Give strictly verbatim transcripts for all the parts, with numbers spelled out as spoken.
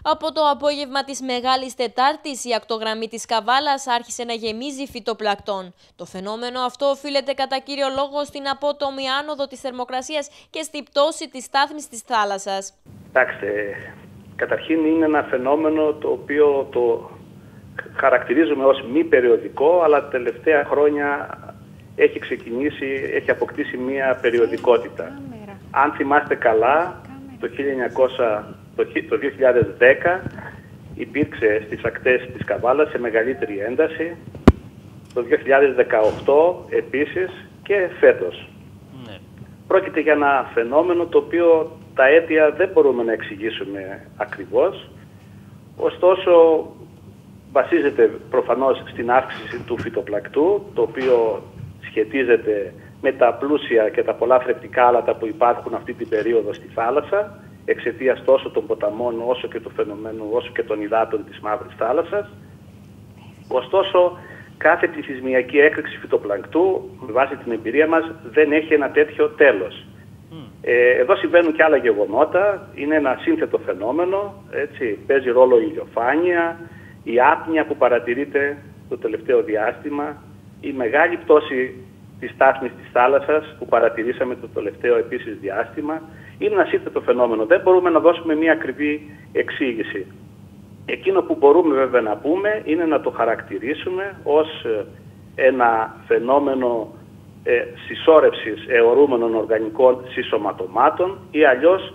Από το απόγευμα της Μεγάλης Τετάρτης, η ακτογραμμή της Καβάλας άρχισε να γεμίζει φυτοπλακτών. Το φαινόμενο αυτό οφείλεται κατά κύριο λόγο στην απότομη άνοδο της θερμοκρασίας και στη πτώση της στάθμης της θάλασσας. Κοιτάξτε, καταρχήν είναι ένα φαινόμενο το οποίο το χαρακτηρίζουμε ως μη περιοδικό, αλλά τα τελευταία χρόνια έχει ξεκινήσει, έχει αποκτήσει μία περιοδικότητα. Αν θυμάστε καλά, το, χίλια εννιακόσια, το δύο χιλιάδες δέκα υπήρξε στις ακτές της Καβάλας σε μεγαλύτερη ένταση, το δύο χιλιάδες δεκαοκτώ επίσης και φέτος. Ναι. Πρόκειται για ένα φαινόμενο το οποίο τα αίτια δεν μπορούμε να εξηγήσουμε ακριβώς, ωστόσο βασίζεται προφανώς στην αύξηση του φυτοπλακτού, το οποίο σχετίζεται με τα πλούσια και τα πολλά θρεπτικά άλατα που υπάρχουν αυτή την περίοδο στη θάλασσα, εξαιτίας τόσο των ποταμών όσο και του φαινομένου, όσο και των υδάτων της Μαύρης Θάλασσας. Ωστόσο, κάθε πληθυσμιακή έκρηξη φυτοπλακτού, με βάση την εμπειρία μας, δεν έχει ένα τέτοιο τέλος. Mm. Ε, εδώ συμβαίνουν και άλλα γεγονότα, είναι ένα σύνθετο φαινόμενο, έτσι, παίζει ρόλο η ηλιοφάνεια, η άπνοια που παρατηρείται το τελευταίο διάστημα, η μεγάλη πτώση της στάθμης της θάλασσας που παρατηρήσαμε το τελευταίο επίσης διάστημα. Είναι ένα σύνθετο φαινόμενο. Δεν μπορούμε να δώσουμε μια ακριβή εξήγηση. Εκείνο που μπορούμε βέβαια να πούμε είναι να το χαρακτηρίσουμε ως ένα φαινόμενο ε, συσσόρευσης αιωρούμενων οργανικών συσσωματωμάτων ή αλλιώς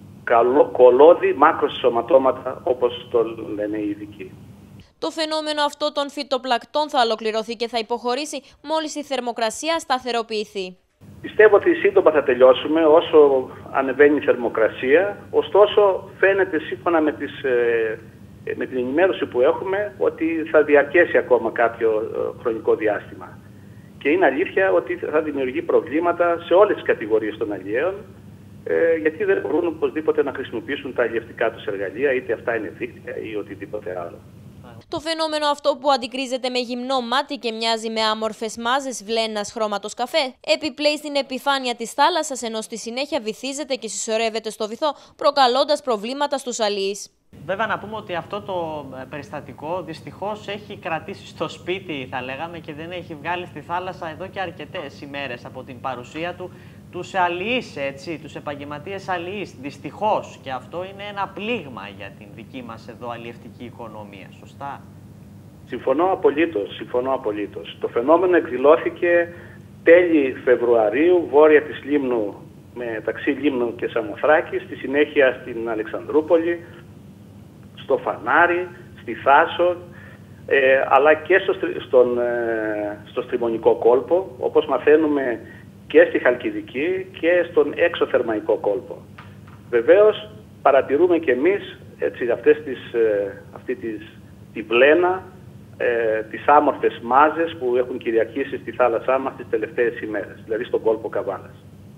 κολώδη μάκροσυσσωματώματα, όπως το λένε οι ειδικοί. Το φαινόμενο αυτό των φυτοπλακτών θα ολοκληρωθεί και θα υποχωρήσει μόλις η θερμοκρασία σταθεροποιηθεί. Πιστεύω ότι σύντομα θα τελειώσουμε όσο ανεβαίνει η θερμοκρασία, ωστόσο φαίνεται σύμφωνα με, τις, με την ενημέρωση που έχουμε ότι θα διαρκέσει ακόμα κάποιο χρονικό διάστημα. Και είναι αλήθεια ότι θα δημιουργεί προβλήματα σε όλες τις κατηγορίες των αλλιέων, γιατί δεν μπορούν οπωσδήποτε να χρησιμοποιήσουν τα αλλιευτικά τους εργαλεία, είτε αυτά είναι δίκτυα ή οτιδήποτε άλλο. Το φαινόμενο αυτό που αντικρίζεται με γυμνό μάτι και μοιάζει με άμορφες μάζες βλένας χρώματος καφέ, επιπλέει στην επιφάνεια της θάλασσας, ενώ στη συνέχεια βυθίζεται και συσσωρεύεται στο βυθό, προκαλώντας προβλήματα στους αλιείς. Βέβαια να πούμε ότι αυτό το περιστατικό δυστυχώς έχει κρατήσει στο σπίτι, θα λέγαμε, και δεν έχει βγάλει στη θάλασσα εδώ και αρκετές ημέρες από την παρουσία του τους αλιείς, έτσι, τους επαγγελματίες αλιείς, δυστυχώς. Και αυτό είναι ένα πλήγμα για την δική μας εδώ αλλιευτική οικονομία, σωστά? Συμφωνώ απολύτως, συμφωνώ απολύτως. Το φαινόμενο εκδηλώθηκε τέλη Φεβρουαρίου, βόρεια της Λίμνου, μεταξύ Λίμνου και Σαμοθράκη, στη συνέχεια στην Αλεξανδρούπολη, στο Φανάρι, στη Θάσο, ε, αλλά και στο, στον, ε, στο Στριμονικό κόλπο, όπως μαθαίνουμε και στη Χαλκιδική και στον έξω θερμαϊκό κόλπο. Βεβαίως παρατηρούμε και εμείς έτσι, αυτές τις, ε, αυτή τις, τη βλένα, ε, τις άμορφες μάζες που έχουν κυριαρχήσει στη θάλασσά μας τις τελευταίες ημέρες, δηλαδή στον κόλπο Καβάλας.